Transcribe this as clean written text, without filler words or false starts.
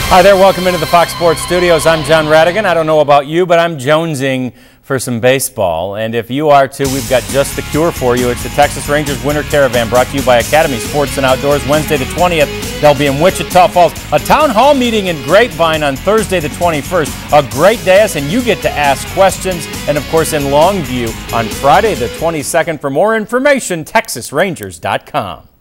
Hi there, welcome into the Fox Sports Studios. I'm John Radigan. I don't know about you, but I'm jonesing for some baseball. And if you are too, we've got just the cure for you. It's the Texas Rangers Winter Caravan, brought to you by Academy Sports and Outdoors. Wednesday the 20th, they'll be in Wichita Falls. A town hall meeting in Grapevine on Thursday the 21st. A great day, and you get to ask questions. And of course in Longview on Friday the 22nd. For more information, TexasRangers.com.